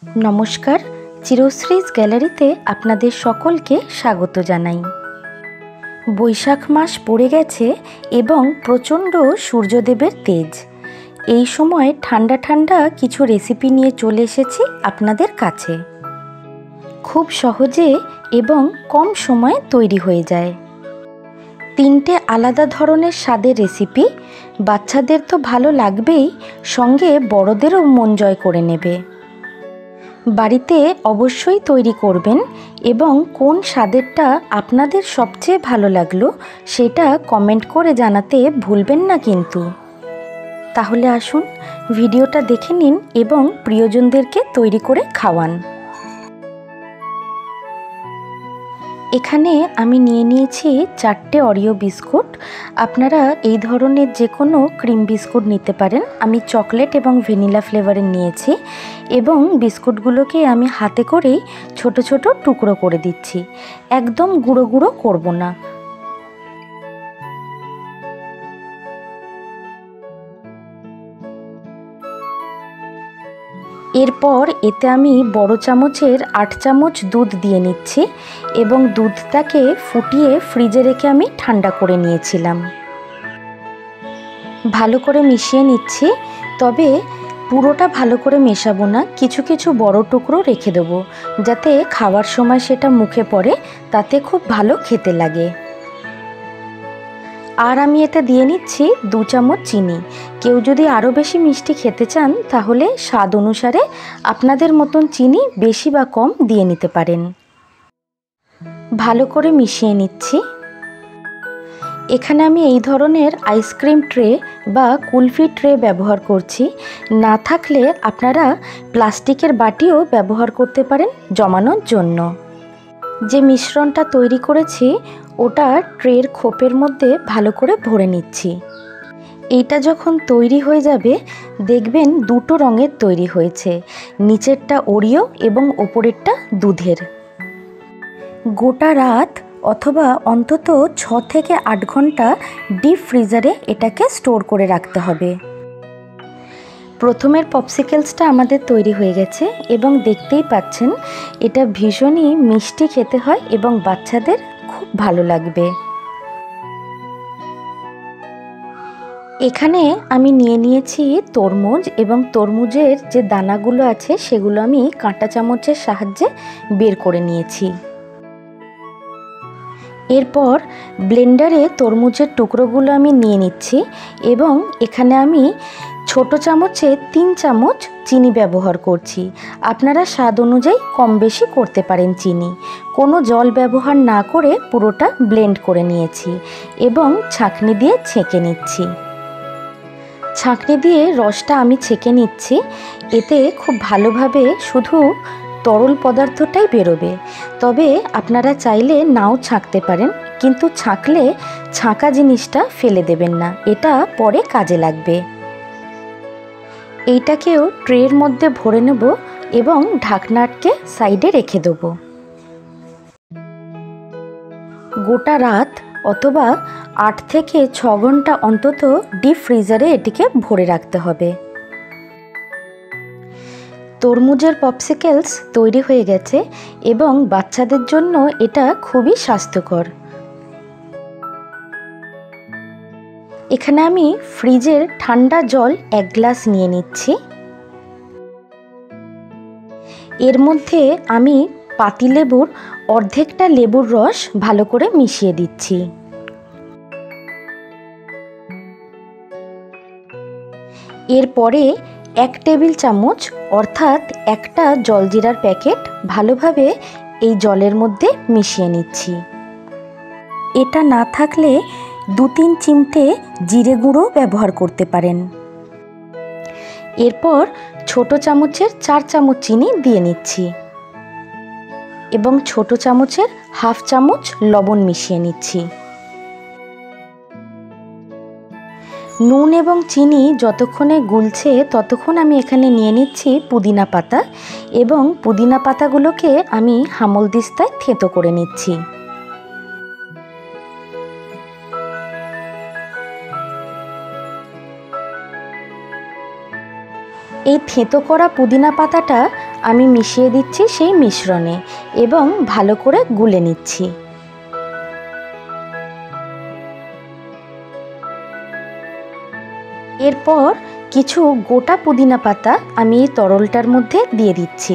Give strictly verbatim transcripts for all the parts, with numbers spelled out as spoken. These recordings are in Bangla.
নমস্কার, চিরশ্রীজ গ্যালারিতে আপনাদের সকলকে স্বাগত জানাই। বৈশাখ মাস পড়ে গেছে এবং প্রচণ্ড সূর্যদেবের তেজ। এই সময় ঠান্ডা ঠান্ডা কিছু রেসিপি নিয়ে চলে এসেছি আপনাদের কাছে। খুব সহজে এবং কম সময়ে তৈরি হয়ে যায়। তিনটে আলাদা ধরনের স্বাদের রেসিপি, বাচ্চাদের তো ভালো লাগবেই, সঙ্গে বড়দেরও মন জয় করে নেবে। বাড়িতে অবশ্যই তৈরি করবেন এবং কোন স্বাদেরটা আপনাদের সবচেয়ে ভালো লাগলো সেটা কমেন্ট করে জানাতে ভুলবেন না কিন্তু। তাহলে আসুন ভিডিওটা দেখে নিন এবং প্রিয়জনদেরকে তৈরি করে খাওয়ান। এখানে আমি নিয়ে নিয়েছি চারটে অরিও বিস্কুট। আপনারা এই ধরনের যে কোনো ক্রিম বিস্কুট নিতে পারেন। আমি চকলেট এবং ভ্যানিলা ফ্লেভারের নিয়েছি এবং বিস্কুটগুলোকে আমি হাতে করেই ছোট ছোট টুকরো করে দিচ্ছি। একদম গুঁড়ো গুঁড়ো করব না। এরপর এতে আমি বড় চামচের আট চামচ দুধ দিয়ে নিচ্ছি এবং দুধটাকে ফুটিয়ে ফ্রিজে রেখে আমি ঠান্ডা করে নিয়েছিলাম। ভালো করে মিশিয়ে নিচ্ছি, তবে পুরোটা ভালো করে মেশাবো না, কিছু কিছু বড় টুকরো রেখে দেবো যাতে খাওয়ার সময় সেটা মুখে পড়ে, তাতে খুব ভালো খেতে লাগে। আর আমি এতে দিয়ে নিচ্ছি দু চামচ চিনি। কেউ যদি আরও বেশি মিষ্টি খেতে চান তাহলে স্বাদ অনুসারে আপনাদের মতন চিনি বেশি বা কম দিয়ে নিতে পারেন। ভালো করে মিশিয়ে নিচ্ছি। এখানে আমি এই ধরনের আইসক্রিম ট্রে বা কুলফি ট্রে ব্যবহার করছি। না থাকলে আপনারা প্লাস্টিকের বাটিও ব্যবহার করতে পারেন জমানোর জন্য। যে মিশ্রণটা তৈরি করেছি ওটা ট্রের খোপের মধ্যে ভালো করে ভরে নিচ্ছি। এইটা যখন তৈরি হয়ে যাবে দেখবেন দুটো রঙের তৈরি হয়েছে, নিচেরটা ওরিও এবং ওপরেরটা দুধের। গোটা রাত অথবা অন্তত ছ থেকে আট ঘন্টা ডিপ ফ্রিজারে এটাকে স্টোর করে রাখতে হবে। প্রথমের পপসিকেলসটা আমাদের তৈরি হয়ে গেছে এবং দেখতেই পাচ্ছেন এটা ভীষণই মিষ্টি খেতে হয় এবং বাচ্চাদের খুব ভালো লাগবে। এখানে আমি নিয়ে নিয়েছি তরমুজ এবং তরমুজের যে দানাগুলো আছে সেগুলো আমি কাঁটা চামচের সাহায্যে বের করে নিয়েছি। এরপর ব্লেন্ডারে তরমুজের টুকরোগুলো আমি নিয়ে নিচ্ছি এবং এখানে আমি ছোট চামচে তিন চামচ চিনি ব্যবহার করছি। আপনারা স্বাদ অনুযায়ী কম বেশি করতে পারেন চিনি। কোনো জল ব্যবহার না করে পুরোটা ব্লেন্ড করে নিয়েছি এবং ছাঁকনি দিয়ে ছেঁকে নিচ্ছি। ছাঁকনি দিয়ে রসটা আমি ছেঁকে নিচ্ছি। এতে খুব ভালোভাবে শুধু তরল পদার্থটাই বেরোবে, তবে আপনারা চাইলে নাও ছাঁকতে পারেন, কিন্তু ছাঁকলে ছাঁকা জিনিসটা ফেলে দেবেন না, এটা পরে কাজে লাগবে। এইটাকেও ট্রের মধ্যে ভরে নেব এবং ঢাকনা আটকে সাইডে রেখে দেব। গোটা রাত অথবা আট থেকে ছ ঘন্টা অন্তত ডিপ ফ্রিজারে এটিকে ভরে রাখতে হবে। তরমুজের পপসিকেলস তৈরি হয়ে গেছে এবং বাচ্চাদের জন্য এটা খুবই স্বাস্থ্যকর। এখানে আমি ফ্রিজের ঠান্ডা জল এক গ্লাস নিয়ে নিচ্ছি। এর মধ্যে আমি পাতিলেবুর অর্ধেকটা লেবুর রস ভালো করে মিশিয়ে দিচ্ছি। এরপরে এক টেবিল চামচ অর্থাৎ একটা জলজিরার প্যাকেট ভালোভাবে এই জলের মধ্যে মিশিয়ে নিচ্ছি। এটা না থাকলে দু তিন চিমটে জিরে গুঁড়ো ব্যবহার করতে পারেন। এরপর ছোট চামচের চার চামচ চিনি দিয়ে নিচ্ছি এবং ছোট চামচের হাফ চামচ লবণ মিশিয়ে নিচ্ছি। নুন এবং চিনি যতক্ষণে গুলছে ততক্ষণ আমি এখানে নিয়ে নিচ্ছি পুদিনা পাতা এবং পুদিনা পাতাগুলোকে আমি হামলদিস্তায় থেঁতো করে নিচ্ছি। এই থেঁতো করা পুদিনা পাতাটা আমি মিশিয়ে দিচ্ছি সেই মিশ্রণে এবং ভালো করে গুলে নিচ্ছি। এরপর কিছু গোটা পুদিনা পাতা আমি এই তরলটার মধ্যে দিয়ে দিচ্ছি।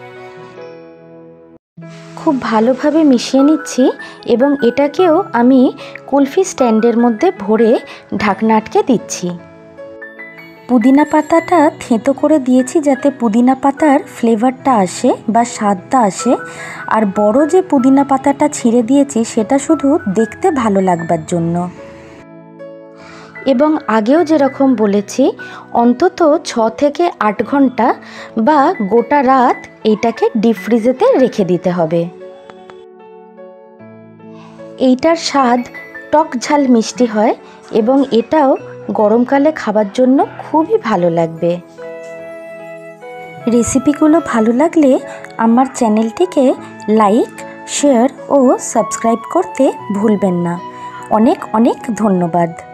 খুব ভালোভাবে মিশিয়ে নিচ্ছি এবং এটাকেও আমি কুলফি স্ট্যান্ডের মধ্যে ভরে ঢাকনা আটকে দিচ্ছি। পুদিনা পাতাটা থেঁতো করে দিয়েছি যাতে পুদিনা পাতার ফ্লেভারটা আসে বা স্বাদটা আসে, আর বড় যে পুদিনা পাতাটা ছিঁড়ে দিয়েছি সেটা শুধু দেখতে ভালো লাগবার জন্য। এবং আগেও যেরকম বলেছি, অন্তত ছ থেকে আট ঘন্টা বা গোটা রাত এইটাকে ডিপ ফ্রিজেতে রেখে দিতে হবে। এইটার স্বাদ টক ঝাল মিষ্টি হয় এবং এটাও গরমকালে খাবার জন্য খুবই ভালো লাগবে। রেসিপিগুলো ভালো লাগলে আমার চ্যানেলটিকে লাইক, শেয়ার ও সাবস্ক্রাইব করতে ভুলবেন না। অনেক অনেক ধন্যবাদ।